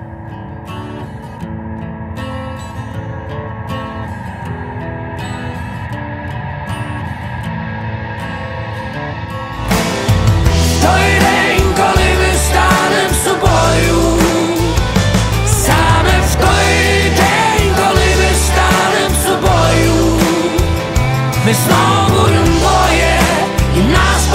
Той день, коли ми станем собою, саме в той день, коли ми станем собою, ми знову будем двоє, і нас